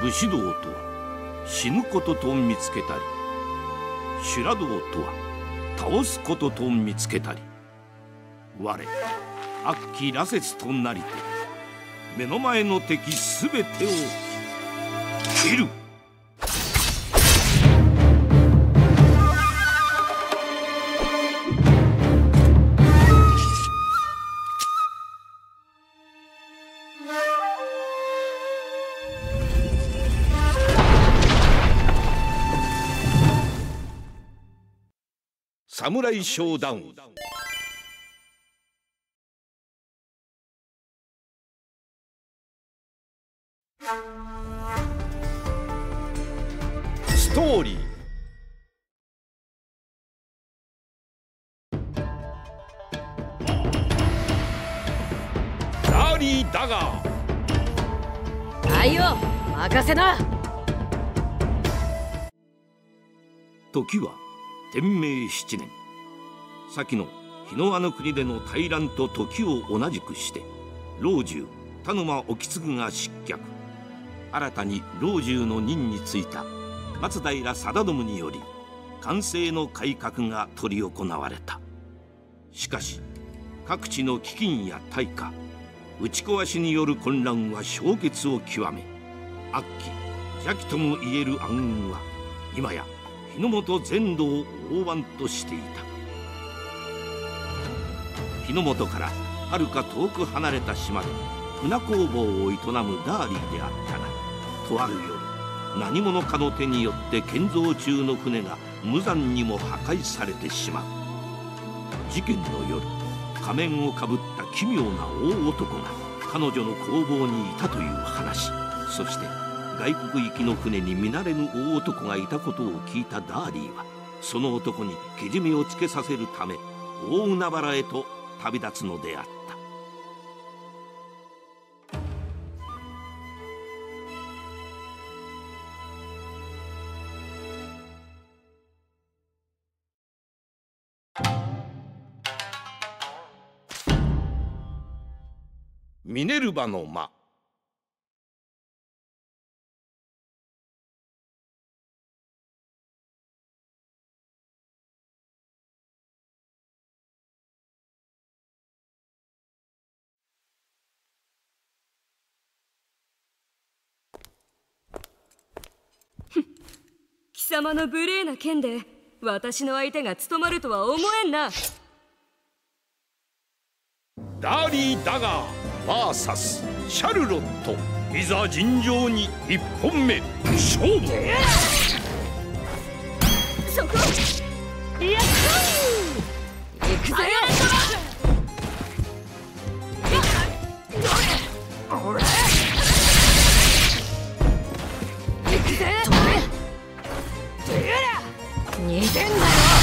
武士道とは死ぬことと見つけたり、修羅道とは倒すことと見つけたり、我悪鬼羅刹となりて目の前の敵すべてを切る。侍ショーダウン。ストーリー。ダーリー・ダガー。 はいよ、任せな。 時は天明7年、先の日の輪の国での大乱と時を同じくして、老中田沼意次が失脚。新たに老中の任に就いた松平定信により寛政の改革が執り行われた。しかし各地の飢饉や大火、打ち壊しによる混乱は氷結を極め、悪鬼邪気ともいえる暗雲は今や日の本全土を覆わんとしていた。日の本からはるか遠く離れた島で船工房を営むダーリーであったが、とある夜、何者かの手によって建造中の船が無残にも破壊されてしまう。事件の夜、仮面をかぶった奇妙な大男が彼女の工房にいたという話、そして外国行きの船に見慣れぬ大男がいたことを聞いたダーリーは、その男にけじめをつけさせるため大海原へと旅立つのであった。ミネルヴァの間。 貴様の無礼な剣で私の相手が務まるとは思えんな。 ダーリー・ダガー VS シャルロット。いざ尋常に一本目勝負。 そこやっ行くぜ。行くぜ。逃げんなよ。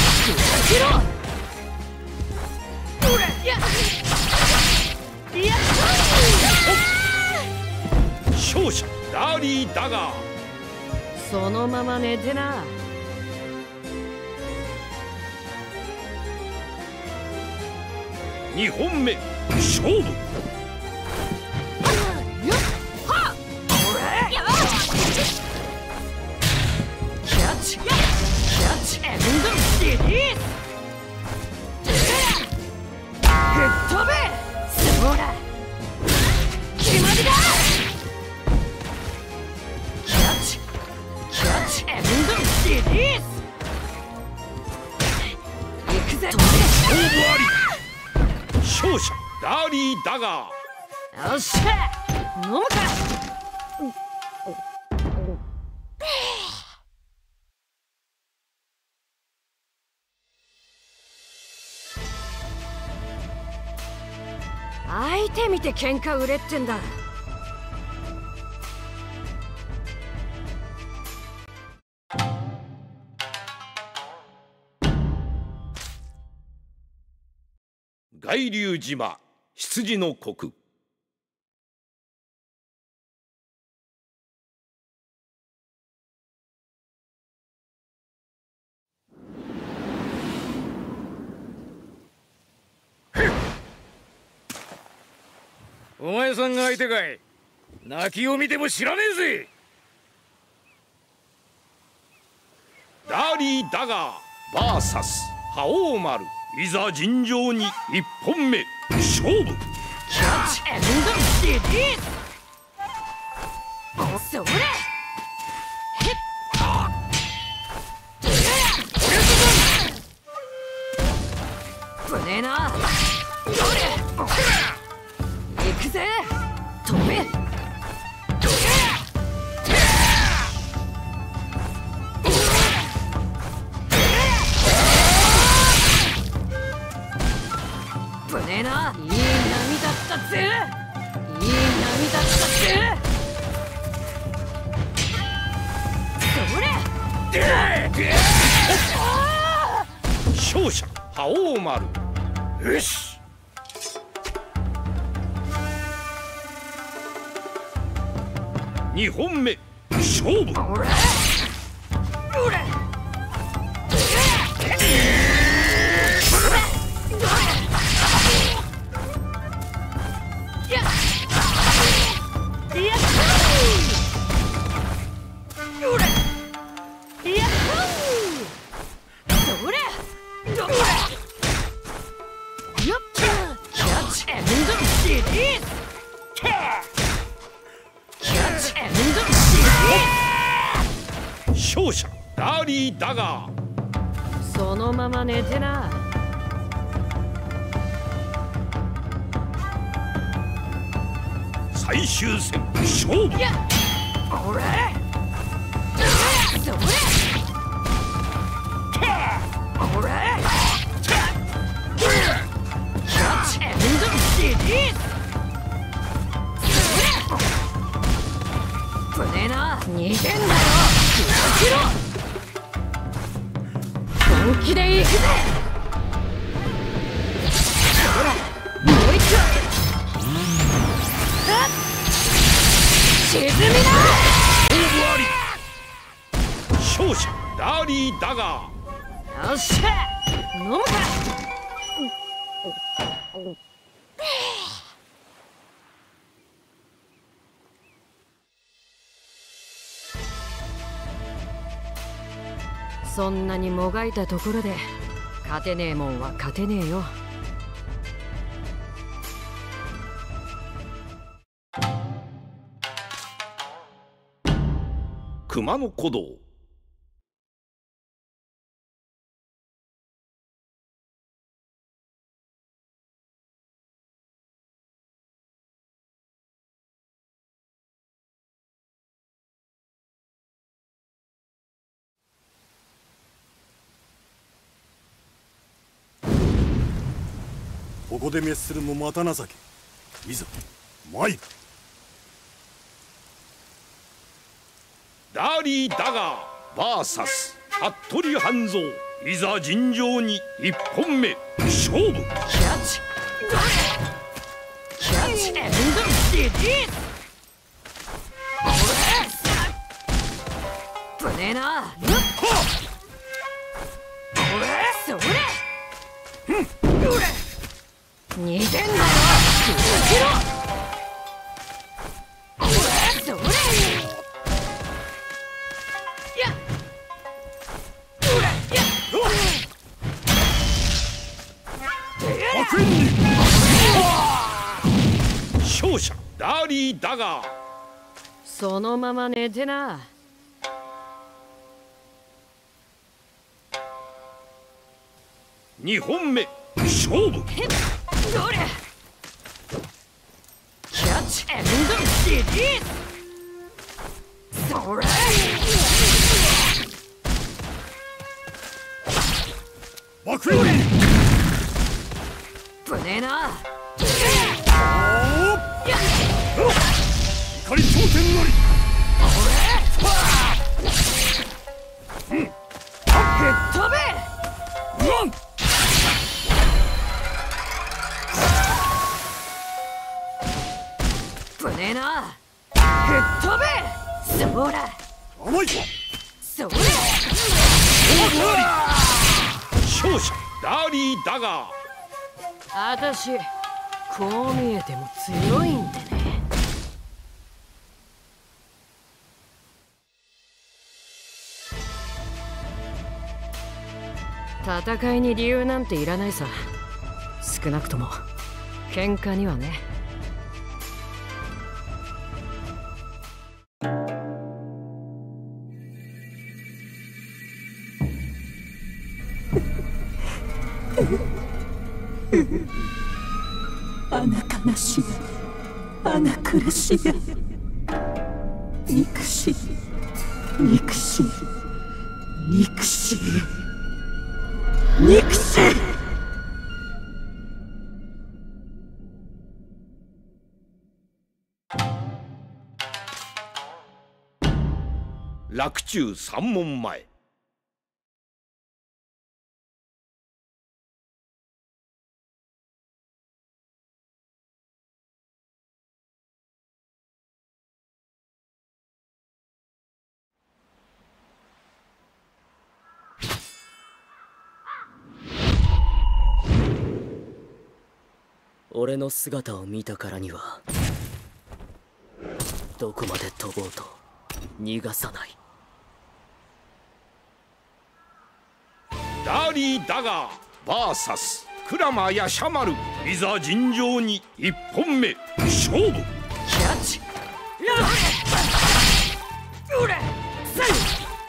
勝者ダーリー・ダガー。 そのまま寝てな。 2本目勝負。 キャッチエンドリリース。吹っ飛べ。そうだ、決まりだ。キャッチエンドリリース。行くぜ。 勝負あり。勝者ダーリー・ダガー。よっしゃ、飲むか。相手見て喧嘩売れってんだ。 巌流島羊の国。 お前さんが相手かい。泣きを見ても知らねえぜ。 ダーリー・ダガー VS 覇王丸。いざ尋常に1本目勝負。 キャッチエンドリリース。それへっぶねえな。どれ行くぜ。飛べ。ぶねえな。いい波だったぜ。いい波だったぜ。 勝者覇王丸。よし。2本目勝負。 おれおれ勝者ダーリー・ダガー。 そのまま寝てな。 最終戦勝負。 おれそれおれキャッチエンドリリース。ぶねえな。逃げんなよ。本気で行くぜ。もう一回。沈みな。 終わり。勝者ダーリー・ダガー。 よっしゃ飲むか。そんなにもがいたところで勝てねえもんは勝てねえよ。 熊野古道。 ここで滅するもまた情け。いざ参る。 ダーリー・ダガー VS 服部半蔵。いざ尋常に1本目勝負。 キャッチキャッチエンドリリース。ぶねえな。それ逃げんなよ。それ勝者ダーリー・ダガー。 そのまま寝てな。 2本目勝負。 どれキャッチエンドリリース。それ爆炎。 ぶねえな。 怒り頂点なり。 吹っ飛べ。ぶねえな。吹っ飛べ。そら甘い。 それ勝者ダーリー・ダガー。 あたしこう見えても強いんでね。 戦いに理由なんていらないさ。少なくとも喧嘩にはね。 穴悲しや、穴苦しや、憎しい、憎しい、憎しい、憎しい。 洛中三門前。 俺の姿を見たからにはどこまで飛ぼうと逃がさない。 ダーリー・ダガー VS クラマヤシャマル。いざ尋常に一本目勝負。 キャッチうれせい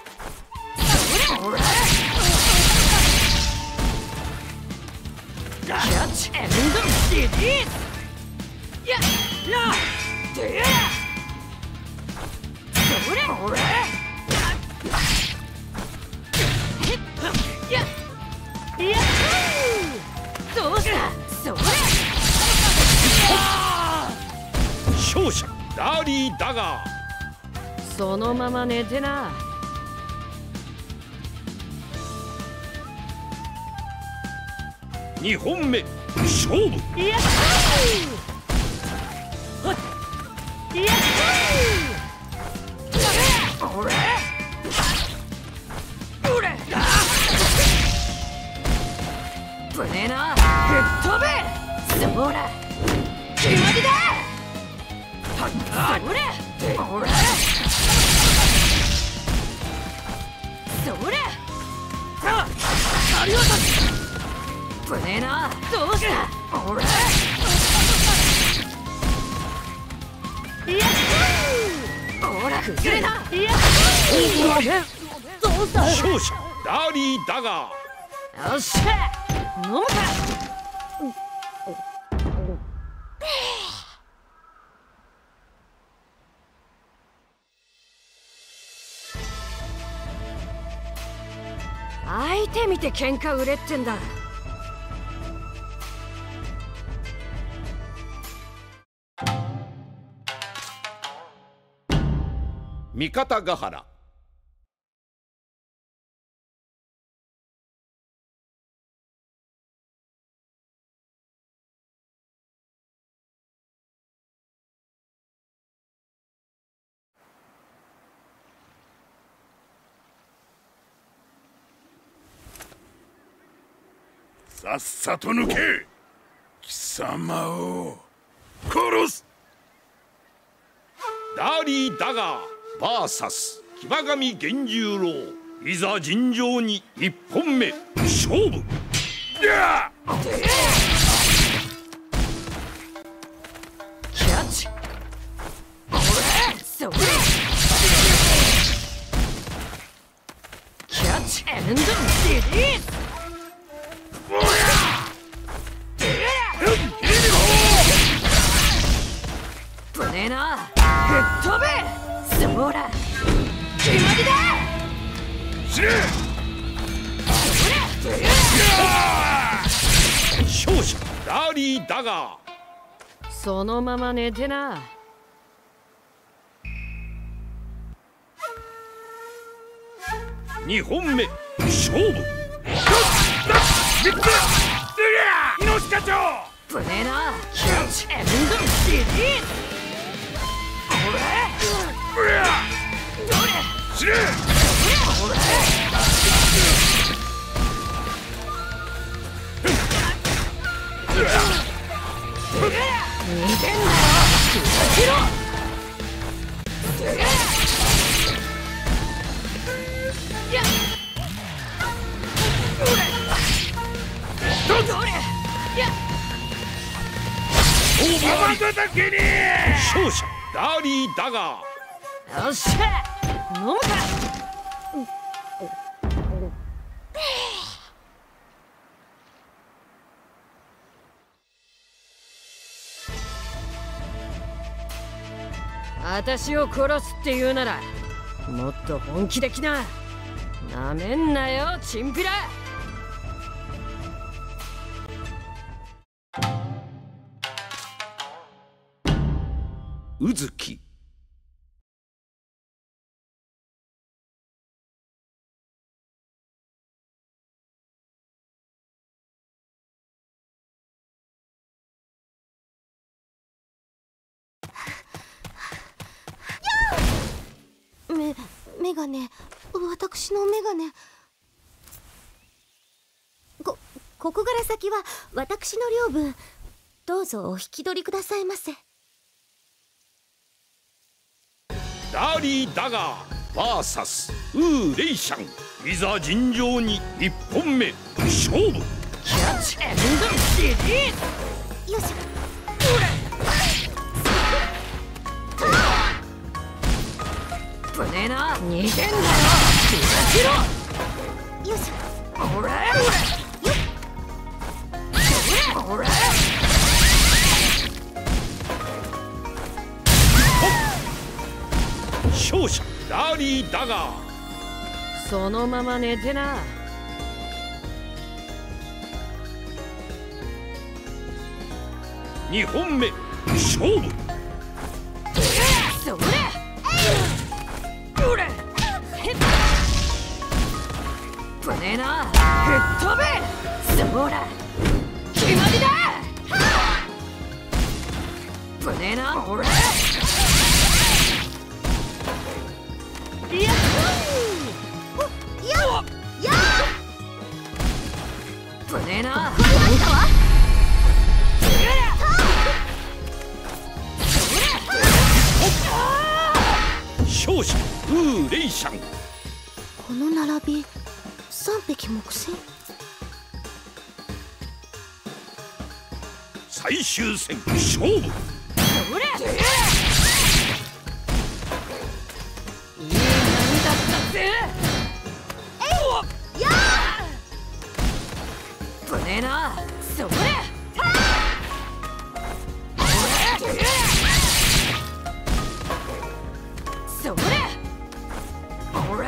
キャッチエンドリリースややでやそれ俺ややどうしたそれ勝者ダーリー・ダガー。 そのまま寝てな。 2本目勝負。 やっほっやっ俺俺ぶねえな。吹っ飛べそら決まりだ。それ俺それさあり落としぶねえな。どうした俺やっほら崩れな。やっどうした勝者ダーリー・ダガー。 よっしゃ飲むか。相手見て喧嘩売れってんだ。 三方ヶ原。 さっさと抜け。貴様を殺す。 ダーリー・ダガー VS 騎馬神源十郎。いざ尋常に一本目勝負。やキャッチ俺それキャッチエンドリリースぶねえな。吹っ飛べそら決まりだ。 死ね。 勝者ダーリー・ダガー。 そのまま寝てな。 2本目勝負。 命課長。 ぶねえな。キャッチエンドリリース死ね。 逃げんなよ。やっ勝者ダーリー・ダガよっしゃ飲むか。私を殺すって言うならもっと本気できな。なめんなよチンピラ。 宇月。 メガネ、私のメガネ。ここから先は私の領分。どうぞお引き取りくださいませ。 ダーリー・ダガー VS ウー・レイシャン。いざ尋常に1本目勝負。 キャッチエンドリリース。 よいしょ。 危ねえな。逃げんなよ。 よいしょ。 おれおれ。 勝者ダーリー・ダガー。 そのまま寝てな。 2本目勝負。 それぶねえな。吹っ飛べ。そら決まりだ。ぶねえな。俺やっぶねえな。 勝者ウー・レイシャン。 この並び3匹木星。 最終戦勝負。 それいい感じだったぜ。ぶねえな。それそれ俺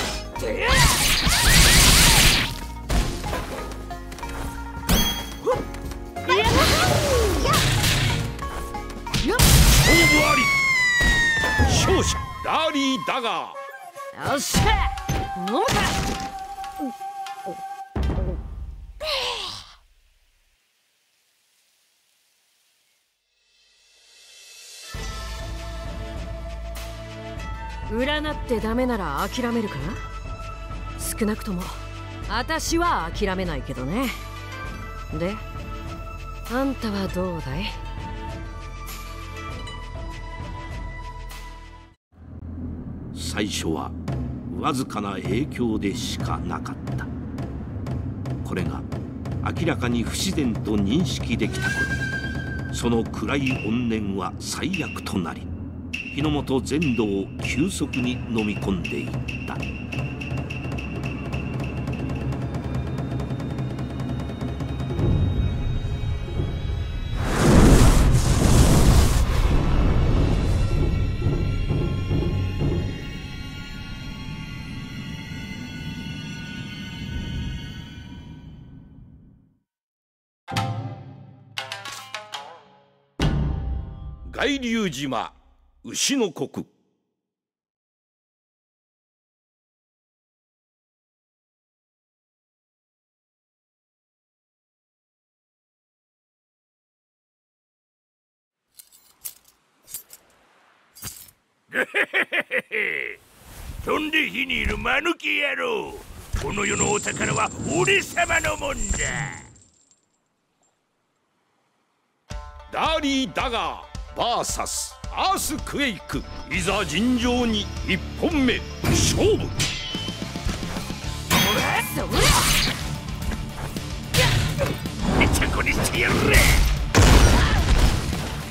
勝負あり。勝者ダーリー・ダガー。 よっしゃ飲むか。占ってダメなら諦めるかな。少なくとも私は諦めないけどね。であんたはどうだい。 最初はわずかな影響でしかなかった。これが明らかに不自然と認識できた頃、その暗い怨念は最悪となり、日の本全土を急速に飲み込んでいった。巌流島牛の国。 飛んで火にいる間抜け野郎。この世のお宝は俺様のもんだ。 ダーリー・ダガー VS アースクエイク。いざ尋常に1本目勝負。 めちゃこにしてやるれ。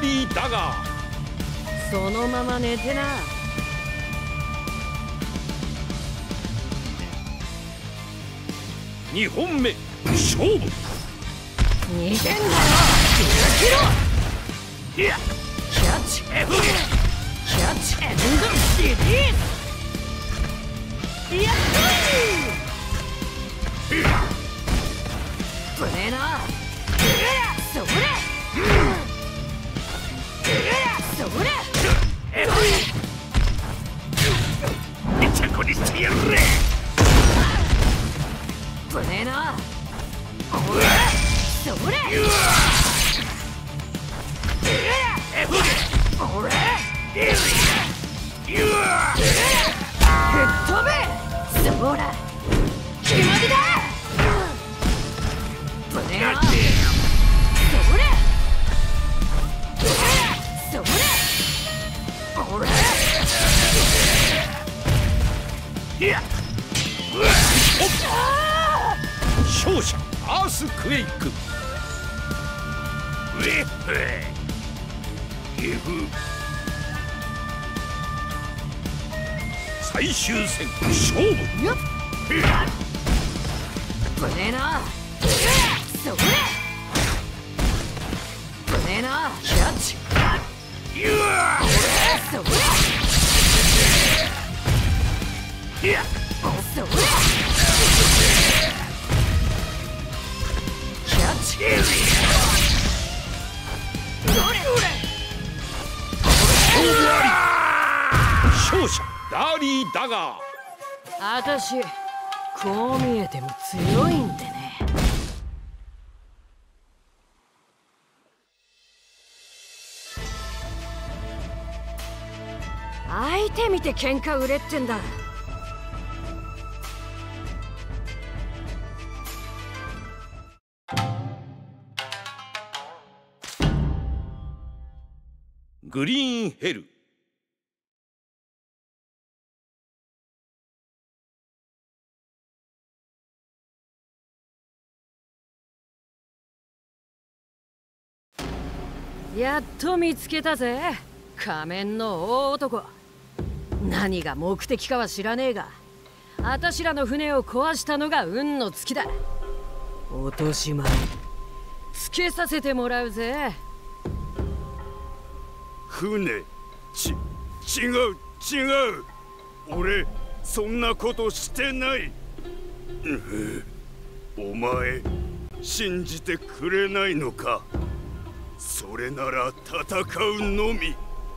リーダガー。 そのまま寝てな。 2本目勝負。 逃げんだよ。 いやキャッチキャッチエンドリリース。やっほい。ぶねえな。それそれめちゃこにしてやるれ。 ぶねえな。それ俺吹っ飛べ。そら決まりだ。ぶねえな。それ俺いや勝者アースクエイク。最終戦勝負。 よっぶねえな。それぶねえな。キャッチそれいやそれキャッチどれ勝者ダーリーダガー。 あたしこう見えても強いんでね。相手見て喧嘩売れってんだ。 グリーンヘル。 やっと見つけたぜ、仮面の大男。何が目的かは知らねえが、あたしらの船を壊したのが運の尽きだ。落とし前つけさせてもらうぜ。 船違う俺そんなことしてない。お前信じてくれないのか。それなら戦うのみ。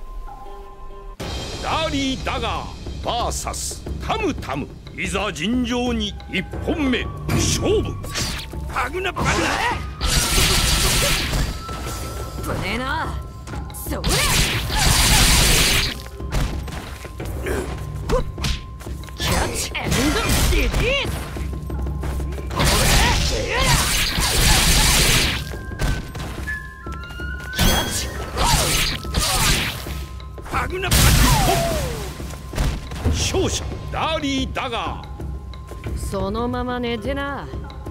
ダーリーダガー VS タムタム。いざ尋常に1本目勝負。 バグナバグナぶねえな。それキャッチエンドリリース。キャッチバグナバグ勝者ダーリーダガー。 そのまま寝てな。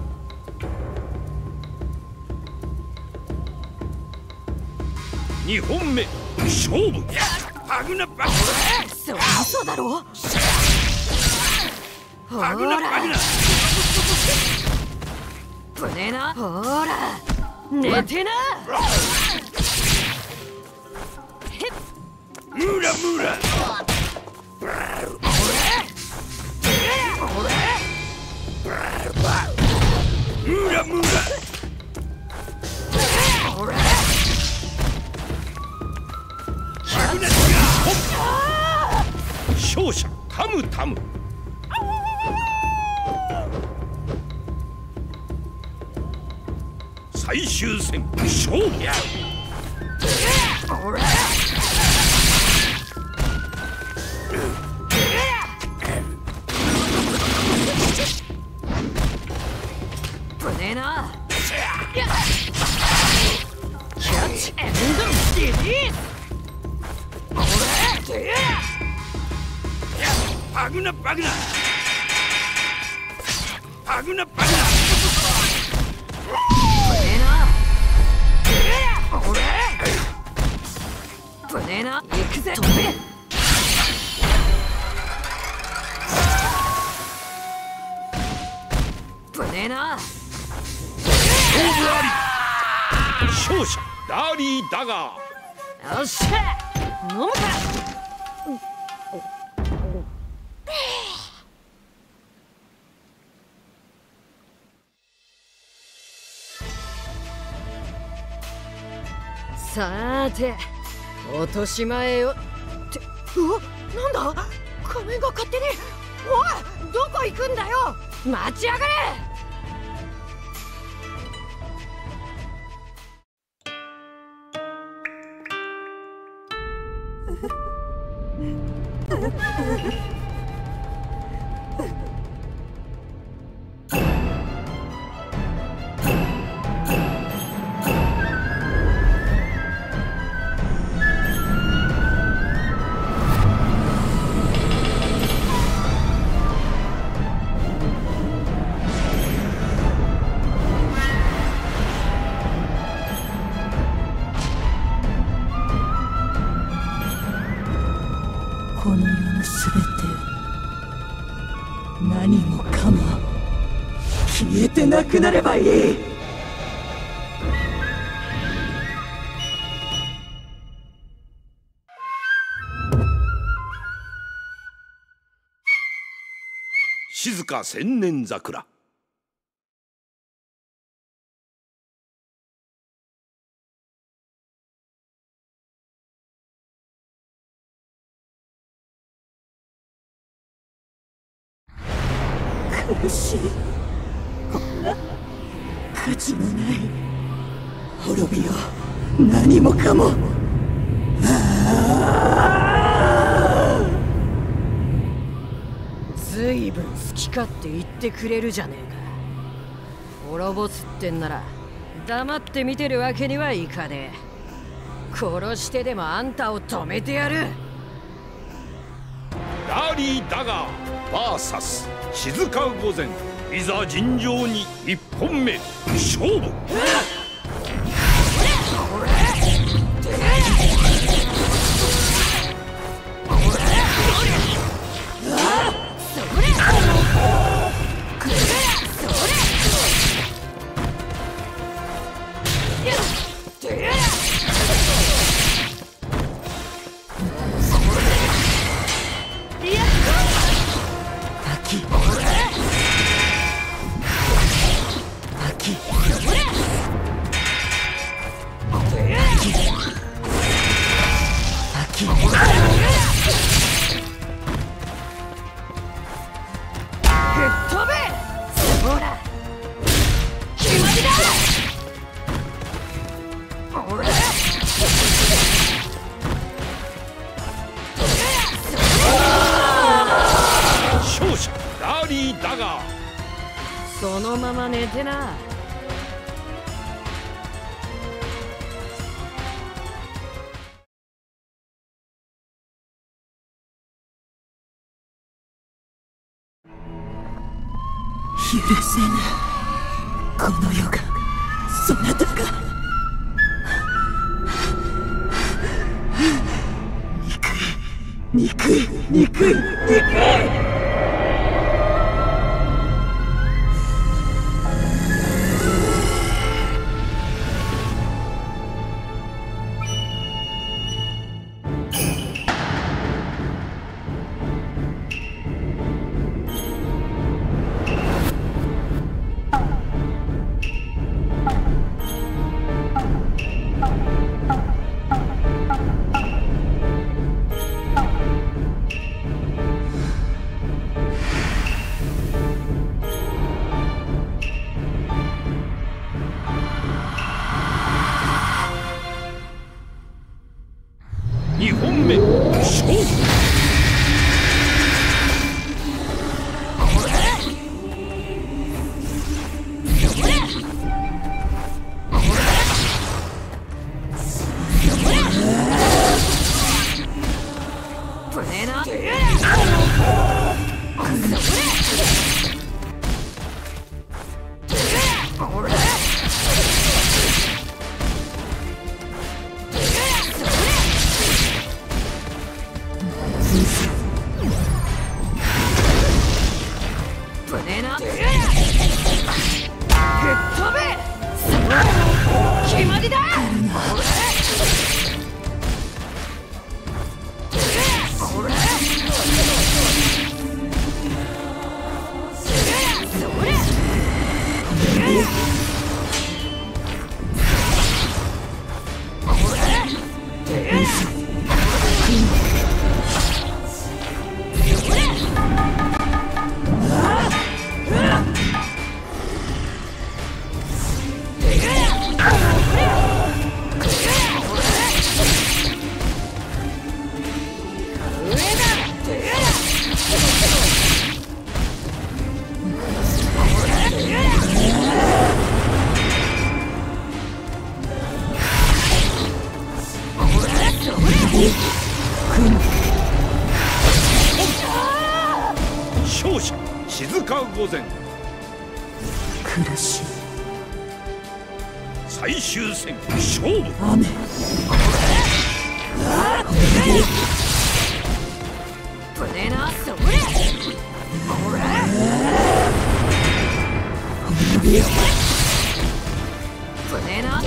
2本目勝負。 バグナバグそりゃ嘘だろ。ほナバグナバグらナぶねえな。ほら寝てな。 ムーラムーラムーラムーラ勝者タムタム。最終戦勝負。 ぶねえな。キャッチエンドリリース。 バグナバグナバグナバグナぶねえな。 ぶねえな。行くぜ。飛べ。ぶねえな。 勝者ダーリー・ダガー。よっしゃ飲むか。さーて落とし前よって。うわ、なんだ仮面が勝手に。おい、どこ行くんだよ。待ちやがれ。 この世のすべて何もかも消えてなくなればいい。 静か千年桜。 苦しい。こんな価値のない滅びよ。何もかも。 ずいぶん好き勝手言ってくれるじゃねえか。滅ぼすってんなら黙って見てるわけにはいかねえ。殺してでもあんたを止めてやる。 ダーリー・ダガー VS 静か御前。いざ尋常に一本目勝負。勝者ダーリー・ダガー。 そのまま寝てな。 許せぬ。この世がそなたが憎い憎い憎い憎い。 2本目勝負。 危ねえな。ぶっ飛べ。決まりだ。 勝者静か御前。 苦しい。 最終戦勝負。 雨。 危ねえな。それ。危ねえな。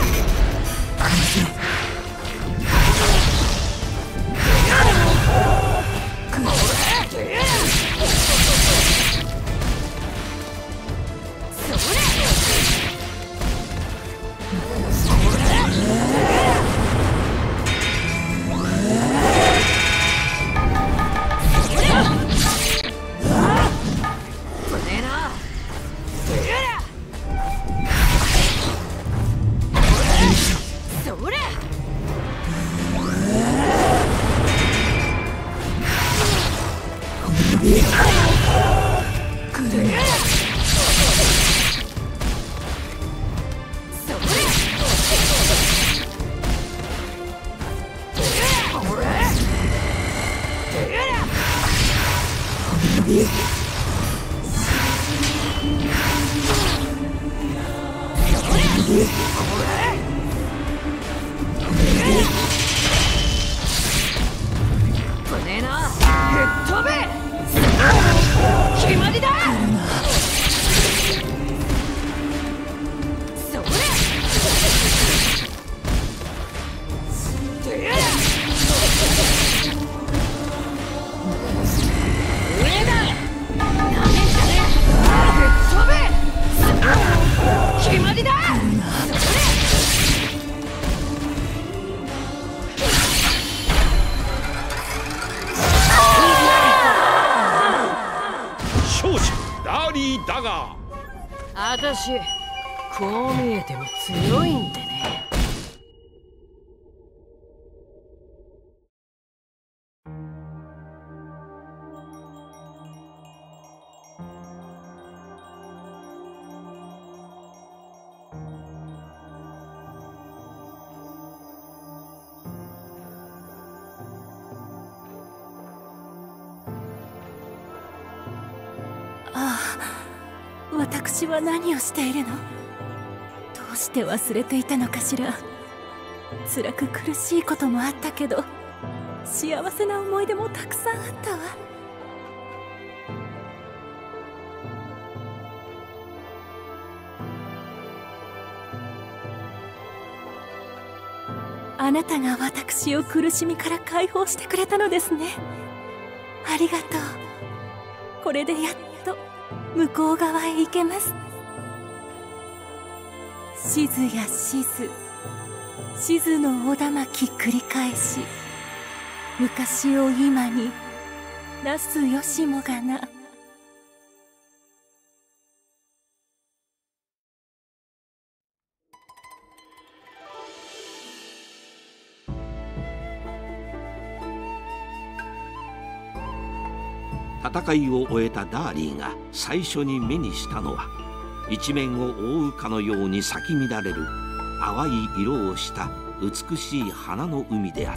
私こう見えても強いんでね。 私は何をしているの？どうして忘れていたのかしら。辛く苦しいこともあったけど、幸せな思い出もたくさんあったわ。あなたが私を苦しみから解放してくれたのですね。ありがとう。これでやっと向こう側へ行けます。しずやしず、しずのおだまき繰り返し、昔を今になすよしもがな。 戦いを終えたダーリーが最初に目にしたのは、一面を覆うかのように咲き乱れる淡い色をした美しい花の海であった。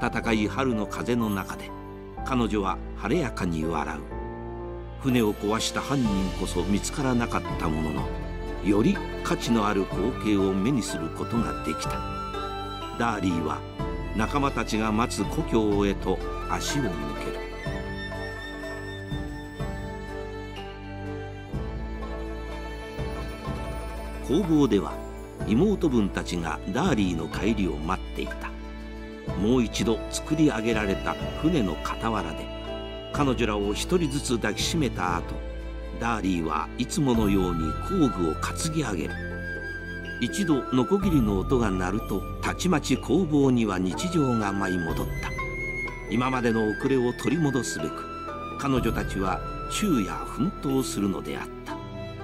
暖かい春の風の中で彼女は晴れやかに笑う。船を壊した犯人こそ見つからなかったものの、より価値のある光景を目にすることができた。ダーリーは仲間たちが待つ故郷へと足を向ける。工房では妹分たちがダーリーの帰りを待っていた。もう一度作り上げられた船の傍らで彼女らを一人ずつ抱きしめた後、ダーリーはいつものように工具を担ぎ上げる。一度ノコギリの音が鳴るとたちまち工房には日常が舞い戻った。今までの遅れを取り戻すべく彼女たちは昼夜奮闘するのであった。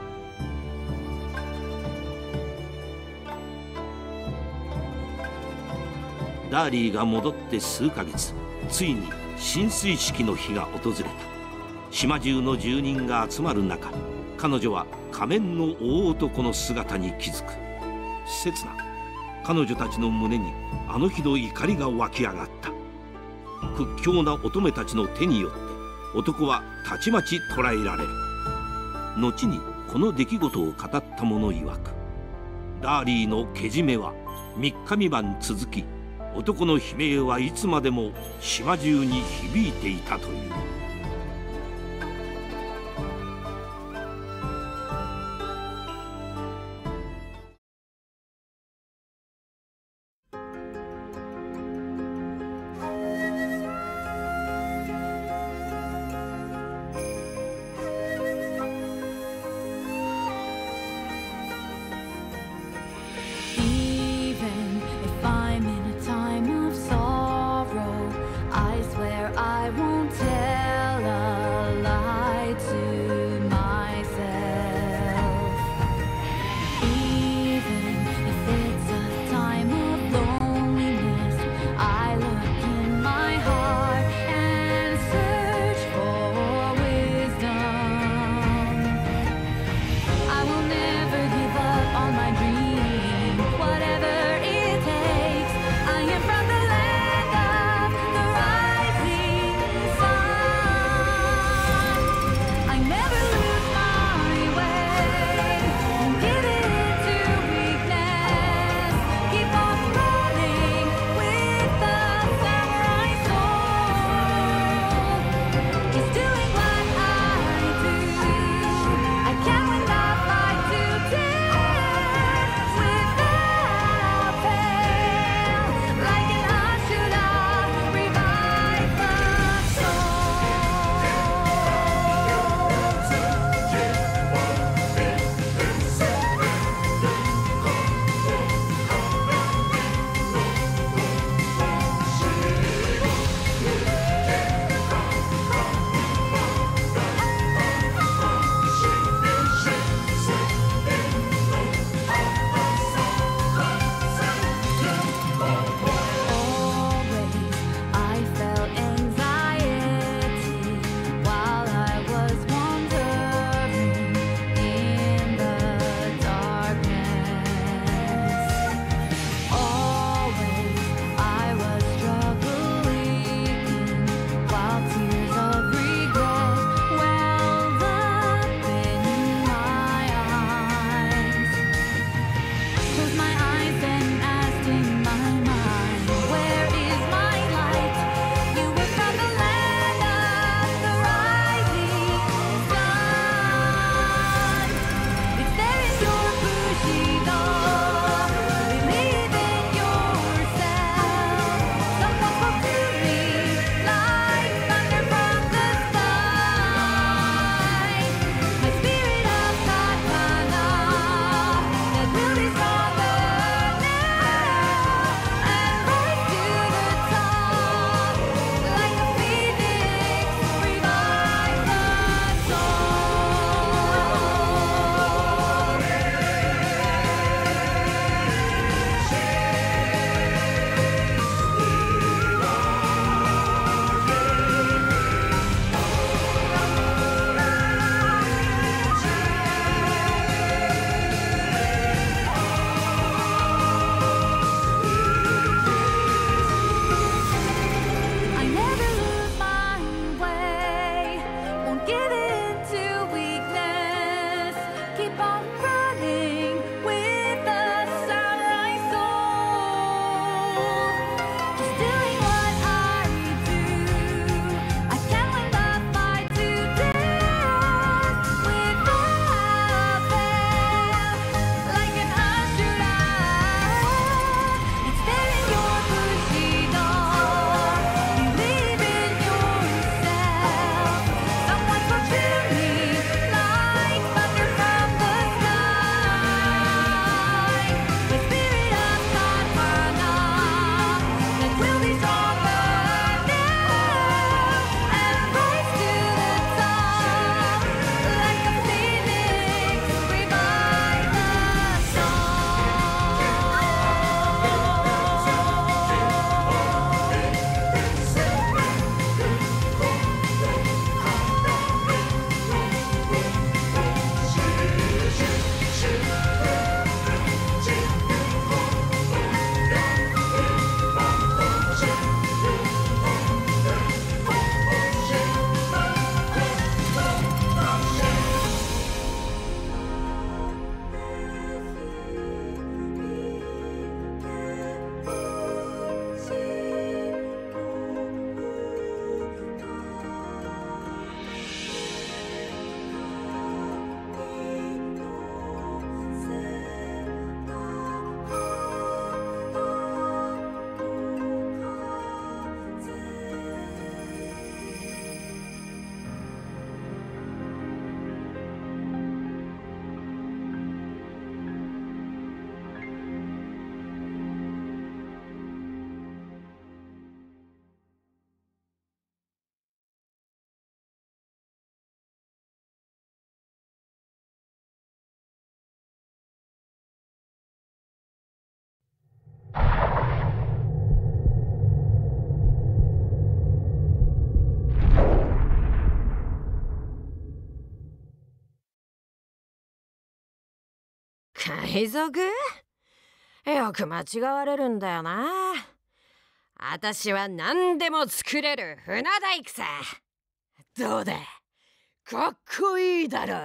ダーリーが戻って数ヶ月、ついに進水式の日が訪れた。島中の住人が集まる中、彼女は仮面の大男の姿に気づく。刹那、彼女たちの胸にあの日の怒りが湧き上がった。屈強な乙女たちの手によって男はたちまち捕らえられる。後にこの出来事を語った者曰く、ダーリーのけじめは3日3晩続き、男の悲鳴はいつまでも島中に響いていたという。 I won't tell 海賊？よく間違われるんだよな。私は何でも作れる船大工さ。どうだ、かっこいいだろ。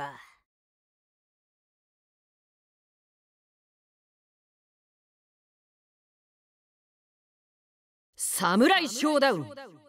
サムライショーダウン